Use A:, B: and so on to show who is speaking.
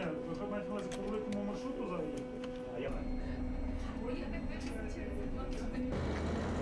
A: Ні, ви маєте на увазі по великому маршруту зараз їхати?
B: А я не.
C: Бо я так дивлюся через вікно.